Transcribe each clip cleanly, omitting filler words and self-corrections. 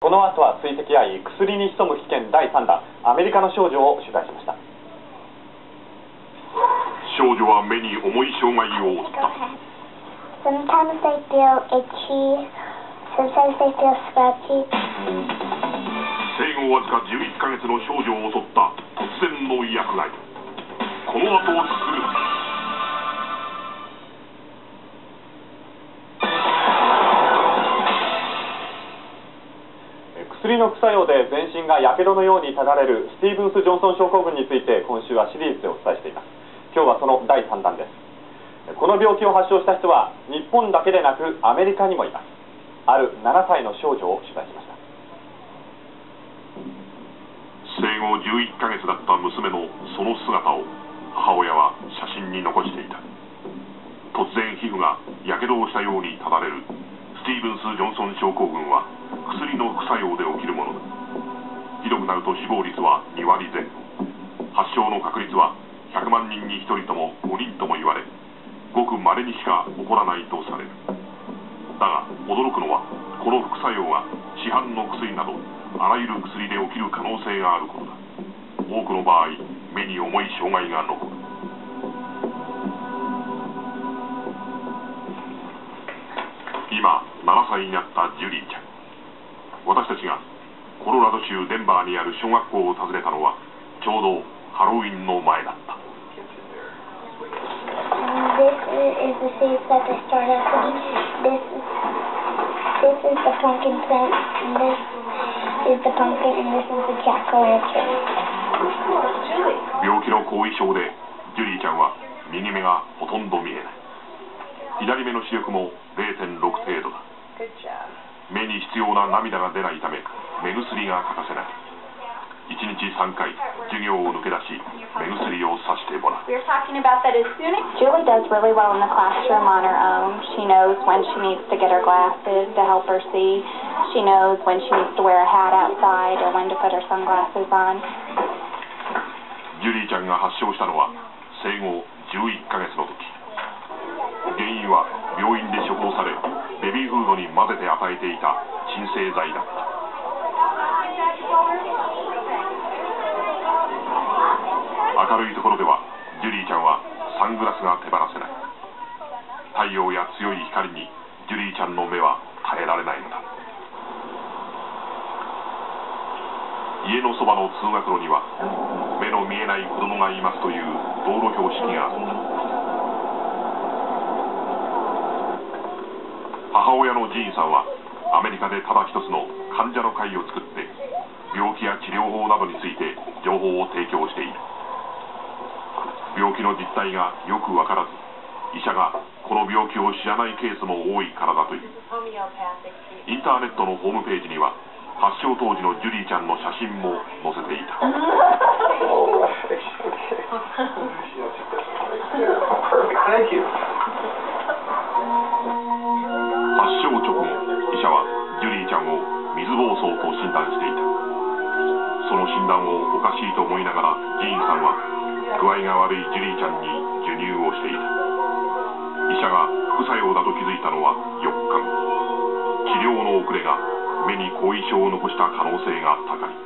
この後は追跡合い、薬に潜む危険第3弾、アメリカの少女を取材しました。 少女は目に重い障害を負った。 Sometimes they feel itchy, sometimes they feel scratchy. 生後わずか11ヶ月の少女を襲った突然の薬害。この後すぐ。 薬の副作用で全身がやけどのようにただれるスティーブンス・ジョンソン症候群について今週はシリーズでお伝えしています。今日はその第3弾です。この病気を発症した人は日本だけでなくアメリカにもいます。ある7歳の少女を取材しました。 生後11ヶ月だった娘のその姿を母親は写真に残していた。突然皮膚がやけどをしたようにただれるスティーブンス・ジョンソン症候群は薬の副作用で起きるものだ。ひどくなると死亡率は2割前後。発症の確率は100万人に1人とも5人とも言われ、ごく稀にしか起こらないとされる。だが驚くのはこの副作用が市販の薬などあらゆる薬で起きる可能性があることだ。多くの場合目に重い障害が残る。今7歳になったジュリーちゃん。私たちがコロラド州デンバーにある小学校を訪ねたのはちょうどハロウィンの前だった。 This is the seeds that they start out with. This is the pumpkin plant, and this is the pumpkin, and this is the jack-o'-lantern. 病気の後遺症でジュリーちゃんは右目がほとんど見えない。左目の視力も 0.6 程度だ。目に必要な涙が出ないため目薬が欠かせない。1日3回授業を抜け出し目薬をさしてもらう。 Julie does really well in the classroom on her own. She knows when she needs to get her glasses to help her see. She knows when she needs to wear a hat outside or when to put her sunglasses on. ジュリーちゃんが発症したのは生後11ヶ月の時。原因は病院で処方されベビーフードに混ぜて与えていた鎮静剤だった。明るいところではジュリーちゃんはサングラスが手放せない。太陽や強い光にジュリーちゃんの目は耐えられないのだ。家のそばの通学路には目の見えない子供がいますという道路標識があった。母親のジーンさんはアメリカでただ一つの患者の会を作って病気や治療法などについて情報を提供している。病気の実態がよく分からず医者がこの病気を知らないケースも多いからだという。インターネットのホームページには発症当時のジュリーちゃんの写真も載せていた。発症直後医者はジュリーちゃんを水疱瘡と診断していた。その診断をおかしいと思いながらジーンさんは具合が悪いジュリーちゃんに授乳をしていた。医者が副作用だと気づいたのは4日後。治療の遅れが目に後遺症を残した可能性が高い。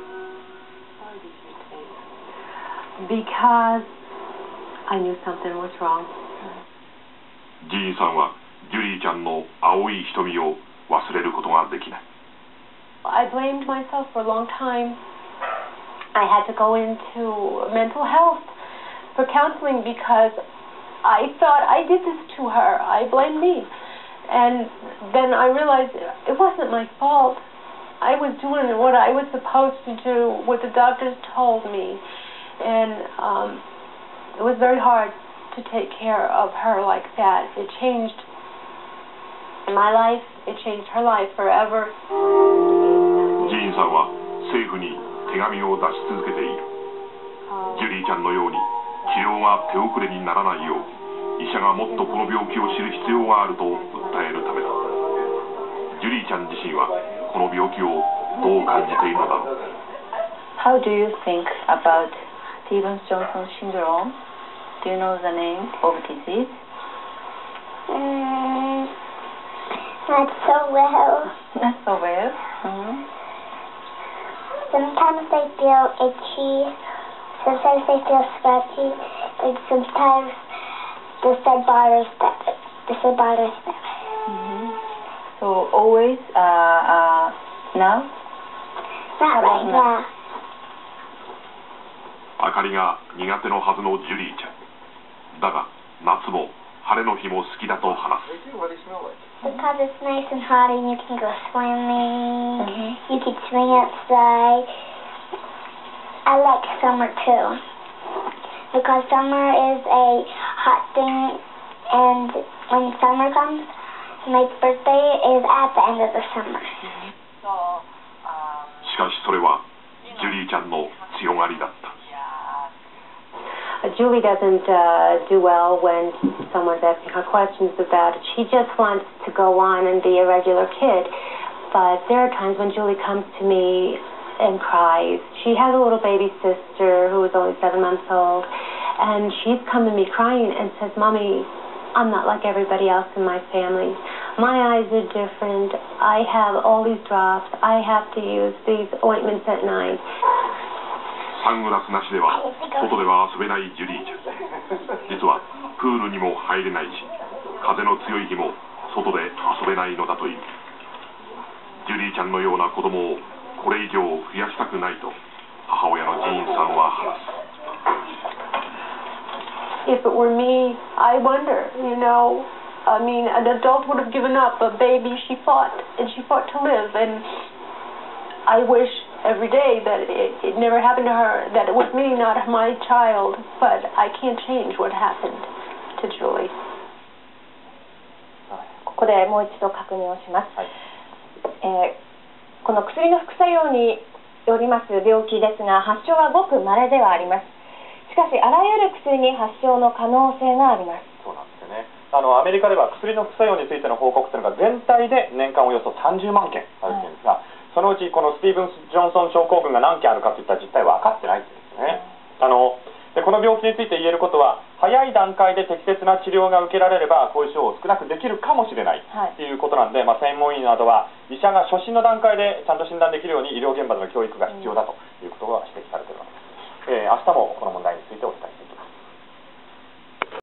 Because I knew something was wrong. ジーンさんはジュリーちゃんの青い瞳を忘れることができない。 I blamed myself for a long time. I had to go into mental health for counseling because I thought I did this to her. I blamed me. And then I realized it wasn't my fault. I was doing what I was supposed to do, what the doctors told me. And it was very hard to take care of her like that. It changed my life. It changed her life forever. ジーンさんは政府に手紙を出し続けている。ジュリーちゃんのように治療が手遅れにならないよう医者がもっとこの病気を知る必要があると訴えるためだ。ジュリーちゃん自身はこの病気をどう感じているのだろう。 How do you think about Stevens-Johnson syndrome? Do you know the name of disease? Not so well. Not so well. Sometimes they feel itchy, sometimes they feel scratchy, and sometimes the side bothers them. So always now? Not right now. 明かりが苦手のはずのジュリーちゃんだが夏も晴れの日も好きだと話す。 Because it's nice and hot and you can go swimming, you can swing outside. I like summer too. Because summer is a hot thing, and when summer comes, my birthday is at the end of the summer. しかしそれはジュリーちゃんの強がりだった。 Julie doesn't do well when someone's asking her questions about it. She just wants to go on and be a regular kid. But there are times when Julie comes to me and cries. She has a little baby sister who is only 7 months old, and she's come to me crying and says, "Mommy, I'm not like everybody else in my family. My eyes are different. I have all these drops. I have to use these ointments at night." サングラスなしでは外では遊べないジュリーちゃん。実はプールにも入れないし風の強い日も外で遊べないのだという。ジュリーちゃんのような子供をこれ以上増やしたくないと母親のジーンさんは話す。 If it were me, I wonder, I mean, an adult would have given up. A baby, she fought, and she fought to live. And I wish every day that it never happened to her, that it was me, not my child. But I can't change what happened to Julie. ここでもう一度確認をします。この薬の副作用によります病気ですが、発症はごく稀ではあります。しかし、あらゆる薬に発症の可能性があります。 そうなんですよね。アメリカでは薬の副作用についての報告というのが全体で年間およそ30万件あるというんですが、そのうちこのスティーブンス・ジョンソン症候群が何件あるかといった実態は分かってないんですね。でこの病気について言えることは、早い段階で適切な治療が受けられれば後遺症を少なくできるかもしれないということなんで、専門医などは医者が初診の段階でちゃんと診断できるように医療現場での教育が必要だということが指摘されているわけです。明日もこの問題についてお伝えします。